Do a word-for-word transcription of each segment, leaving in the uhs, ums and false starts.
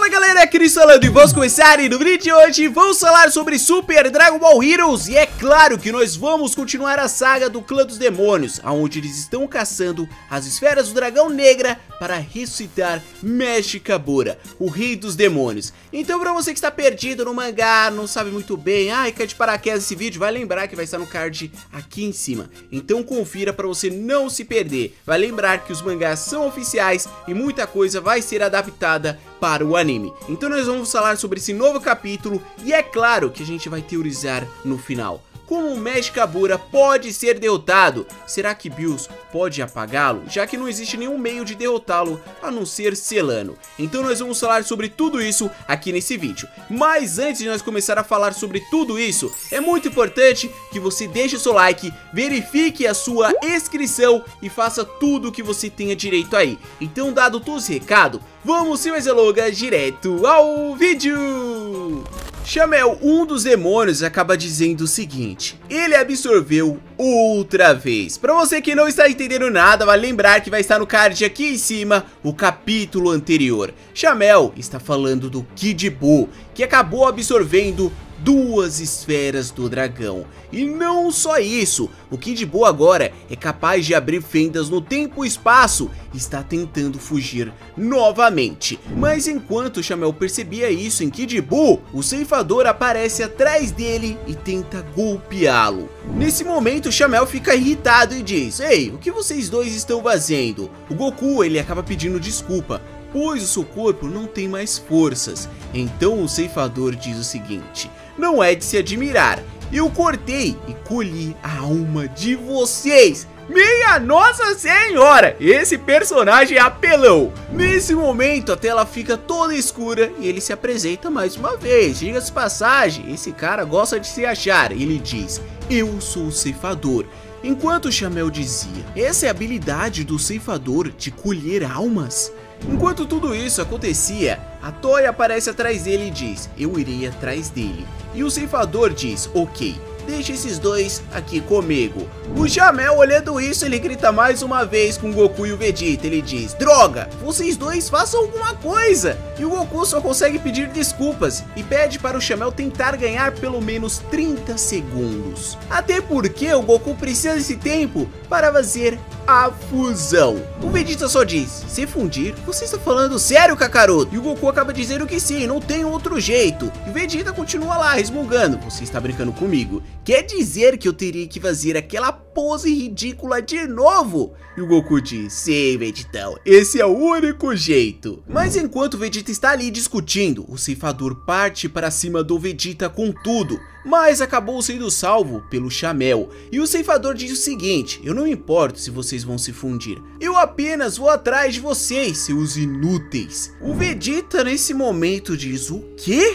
Fala galera, aqui falando e vamos começar, e no vídeo de hoje vamos falar sobre Super Dragon Ball Heroes. E é claro que nós vamos continuar a saga do Clã dos Demônios, onde eles estão caçando as esferas do Dragão Negra para ressuscitar Meshikabura, o rei dos demônios. Então pra você que está perdido no mangá, não sabe muito bem, ai, cai de paraquedas esse vídeo, vai lembrar que vai estar no card aqui em cima. Então confira para você não se perder. Vai lembrar que os mangás são oficiais e muita coisa vai ser adaptada para o anime. Então nós vamos falar sobre esse novo capítulo e é claro que a gente vai teorizar no final. Como o Meshikabura pode ser derrotado? Será que Bills pode apagá-lo? Já que não existe nenhum meio de derrotá-lo a não ser selando. Então nós vamos falar sobre tudo isso aqui nesse vídeo. Mas antes de nós começar a falar sobre tudo isso, é muito importante que você deixe o seu like, verifique a sua inscrição e faça tudo o que você tenha direito aí. Então, dado todo esse recado, vamos sem mais delongas direto ao vídeo! Chamel, um dos demônios, acaba dizendo o seguinte: ele absorveu outra vez. Pra você que não está entendendo nada, vai lembrar que vai estar no card aqui em cima o capítulo anterior. Chamel está falando do Kid Buu, que acabou absorvendo duas esferas do dragão. E não só isso, o Kid Buu agora é capaz de abrir fendas no tempo e espaço e está tentando fugir novamente. Mas enquanto Chamel percebia isso em Kid Buu, o ceifador aparece atrás dele e tenta golpeá-lo. Nesse momento, Chamel fica irritado e diz: ei, o que vocês dois estão fazendo? O Goku, ele acaba pedindo desculpa, pois o seu corpo não tem mais forças. Então o ceifador diz o seguinte: não é de se admirar, eu cortei e colhi a alma de vocês. Minha Nossa Senhora, esse personagem é apelão. Nesse momento a tela fica toda escura e ele se apresenta mais uma vez. Diga-se de passagem, esse cara gosta de se achar. Ele diz: eu sou o ceifador. Enquanto Chamel dizia: essa é a habilidade do ceifador de colher almas? Enquanto tudo isso acontecia, a Toy aparece atrás dele e diz: eu irei atrás dele. E o ceifador diz: ok, deixa esses dois aqui comigo. O Chamel, olhando isso, ele grita mais uma vez com o Goku e o Vegeta. Ele diz: droga, vocês dois façam alguma coisa. E o Goku só consegue pedir desculpas e pede para o Chamel tentar ganhar pelo menos trinta segundos. Até porque o Goku precisa desse tempo para fazer a fusão. O Vegeta só diz: se fundir? Você está falando sério, Kakaroto? E o Goku acaba dizendo que sim, não tem outro jeito. E o Vegeta continua lá resmungando: você está brincando comigo? Quer dizer que eu teria que fazer aquela pose ridícula de novo? E o Goku diz: sim, Vegetão, esse é o único jeito. Mas enquanto o Vegeta está ali discutindo, o ceifador parte para cima do Vegeta com tudo, mas acabou sendo salvo pelo Chamel. E o ceifador diz o seguinte: eu não me importo se vocês vão se fundir, eu apenas vou atrás de vocês, seus inúteis. O Vegeta nesse momento diz: o quê?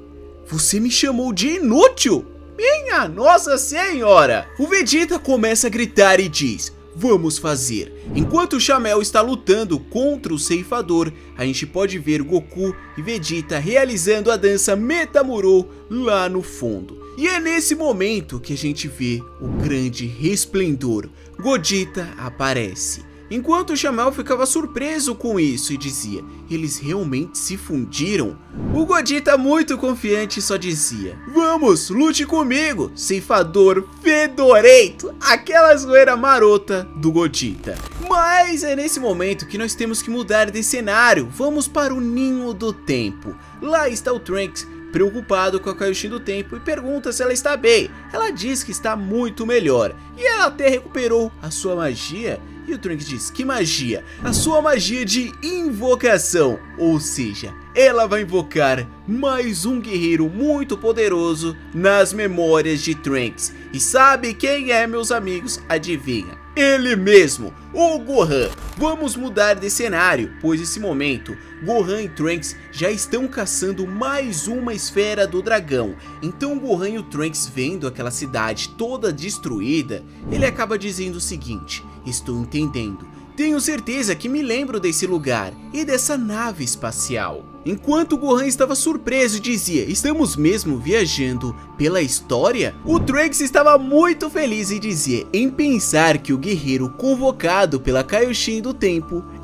Você me chamou de inútil? Minha Nossa Senhora! O Vegeta começa a gritar e diz: vamos fazer. Enquanto o Chamel está lutando contra o ceifador, a gente pode ver Goku e Vegeta realizando a dança Metamorô lá no fundo. E é nesse momento que a gente vê o grande resplendor. Gogeta aparece. Enquanto o Chamel ficava surpreso com isso e dizia: eles realmente se fundiram? O Gogeta, muito confiante, só dizia: vamos, lute comigo, ceifador fedorento. Aquela zoeira marota do Gogeta. Mas é nesse momento que nós temos que mudar de cenário. Vamos para o Ninho do Tempo. Lá está o Trunks, preocupado com a Kaioshin do Tempo, e pergunta se ela está bem. Ela diz que está muito melhor e ela até recuperou a sua magia. E o Trunks diz: que magia? A sua magia de invocação. Ou seja, ela vai invocar mais um guerreiro muito poderoso nas memórias de Trunks. E sabe quem é, meus amigos? Adivinha? Ele mesmo, o Gohan. Vamos mudar de cenário, pois nesse momento Gohan e Trunks já estão caçando mais uma esfera do dragão. Então Gohan e o Trunks, vendo aquela cidade toda destruída, ele acaba dizendo o seguinte: estou entendendo. Tenho certeza que me lembro desse lugar e dessa nave espacial. Enquanto Gohan estava surpreso e dizia: estamos mesmo viajando pela história? O Trunks estava muito feliz e dizia em pensar que o guerreiro convocado pela Kaioshin do Tempo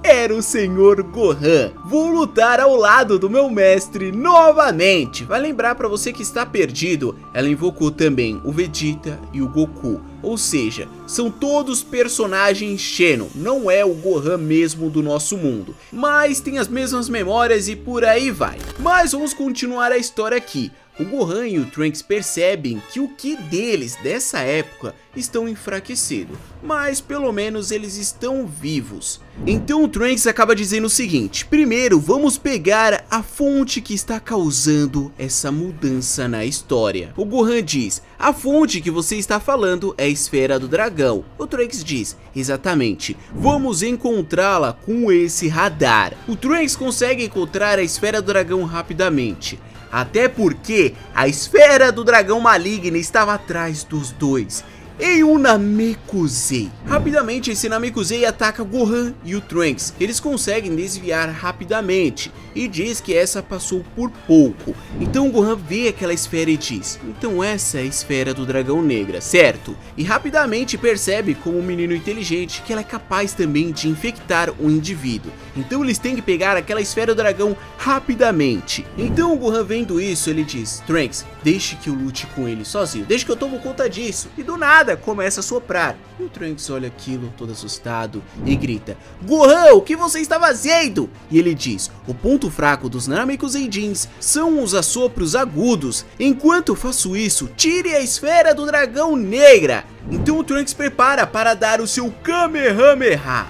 era o senhor Gohan. Vou lutar ao lado do meu mestre novamente. Vai lembrar pra você que está perdido, ela invocou também o Vegeta e o Goku. Ou seja, são todos personagens Xeno, não é o Gohan mesmo do nosso mundo. Mas tem as mesmas memórias e por aí vai. Mas vamos continuar a história aqui. O Gohan e o Trunks percebem que o Ki deles dessa época estão enfraquecidos, mas pelo menos eles estão vivos. Então o Trunks acaba dizendo o seguinte: primeiro vamos pegar a fonte que está causando essa mudança na história. O Gohan diz: a fonte que você está falando é a esfera do dragão. O Trunks diz: exatamente, vamos encontrá-la com esse radar. O Trunks consegue encontrar a esfera do dragão rapidamente. Até porque a esfera do dragão maligno estava atrás dos dois, em um Namekusei. Rapidamente esse Namekusei ataca Gohan e o Trunks. Eles conseguem desviar rapidamente e diz que essa passou por pouco. Então o Gohan vê aquela esfera e diz: então essa é a esfera do dragão negra, certo? E rapidamente percebe, como um menino inteligente, que ela é capaz também de infectar um indivíduo. Então eles têm que pegar aquela esfera do dragão rapidamente. Então o Gohan, vendo isso, ele diz: Trunks, deixe que eu lute com ele sozinho, deixe que eu tomo conta disso. E do nada começa a soprar. E o Trunks olha aquilo todo assustado e grita: Gohan, o que você está fazendo? E ele diz: o ponto fraco dos Namekuseidins são os assopros agudos. Enquanto eu faço isso, tire a esfera do dragão negra. Então o Trunks prepara para dar o seu Kamehameha.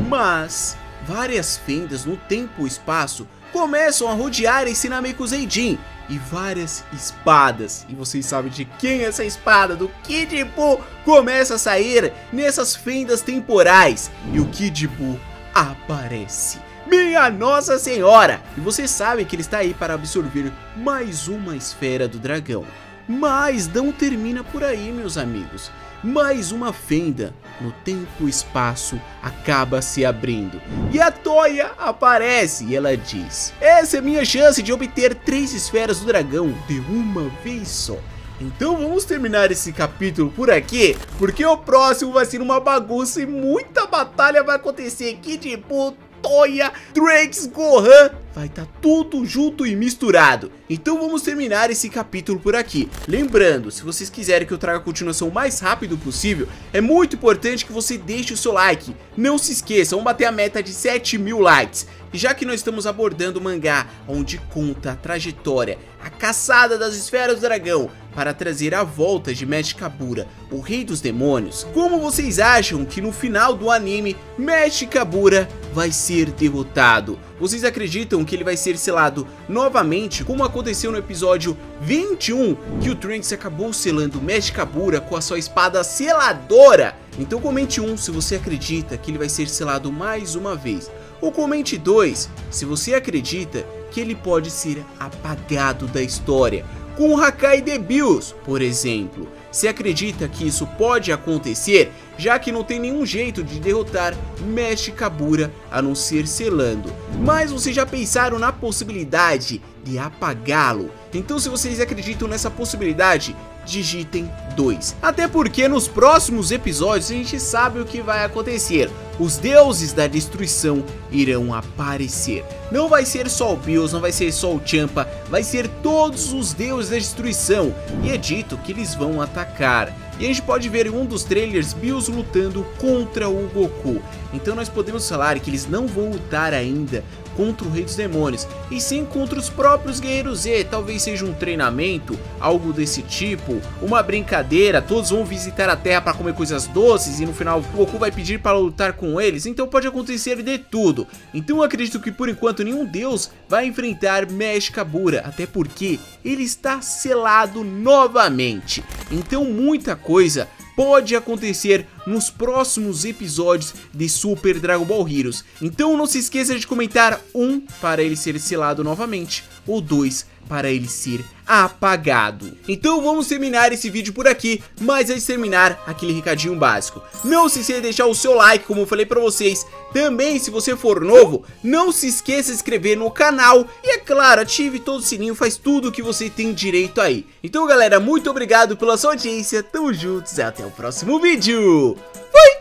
Mas várias fendas no tempo e espaço começam a rodear esse Namekuseidin e várias espadas. E vocês sabem de quem é essa espada? Do Kid Buu. Começa a sair nessas fendas temporais e o Kid Buu aparece. Minha Nossa Senhora! E você sabe que ele está aí para absorver mais uma esfera do dragão. Mas não termina por aí, meus amigos. Mais uma fenda no tempo e espaço acaba se abrindo e a Toya aparece e ela diz: essa é minha chance de obter três esferas do dragão de uma vez só. Então vamos terminar esse capítulo por aqui, porque o próximo vai ser uma bagunça e muita batalha vai acontecer. Kid Buu, Toya, Trunks, Gohan, vai estar tá tudo junto e misturado. Então vamos terminar esse capítulo por aqui. Lembrando, se vocês quiserem que eu traga a continuação o mais rápido possível, é muito importante que você deixe o seu like. Não se esqueça, vamos bater a meta de sete mil likes. E já que nós estamos abordando o mangá onde conta a trajetória, a caçada das esferas do dragão para trazer a volta de Mesh Kabura, o rei dos demônios, como vocês acham que no final do anime Mesh Kabura vai ser derrotado? Vocês acreditam que ele vai ser selado novamente, como aconteceu no episódio vinte e um, que o Trunks acabou selando Mesh Kabura com a sua espada seladora? Então comente um se você acredita que ele vai ser selado mais uma vez. Ou comente dois se você acredita que ele pode ser apagado da história, com o Hakai Debius, por exemplo. Se acredita que isso pode acontecer, já que não tem nenhum jeito de derrotar Mesh Kabura a não ser selando. Mas vocês já pensaram na possibilidade de apagá-lo? Então se vocês acreditam nessa possibilidade, digitem dois. Até porque nos próximos episódios a gente sabe o que vai acontecer. Os deuses da destruição irão aparecer. Não vai ser só o Bills, não vai ser só o Champa, vai ser todos os deuses da destruição. E é dito que eles vão atacar. E a gente pode ver em um dos trailers Bills lutando contra o Goku. Então nós podemos falar que eles não vão lutar ainda contra o Rei dos Demônios, e sim contra os próprios Guerreiros Z. Talvez seja um treinamento, algo desse tipo, uma brincadeira, todos vão visitar a Terra para comer coisas doces e no final o Goku vai pedir para lutar com eles. Então pode acontecer de tudo. Então eu acredito que por enquanto nenhum deus vai enfrentar Mesh Kabura, até porque ele está selado novamente. Então muita coisa pode acontecer nos próximos episódios de Super Dragon Ball Heroes. Então não se esqueça de comentar um para ele ser selado novamente, ou dois para ele ser apagado. Então vamos terminar esse vídeo por aqui, mas antes de terminar, aquele recadinho básico. Não se esqueça de deixar o seu like, como eu falei pra vocês. Também, se você for novo, não se esqueça de se inscrever no canal. E é claro, ative todo o sininho, faz tudo o que você tem direito aí. Então galera, muito obrigado pela sua audiência, tamo juntos e até o próximo vídeo. Fui!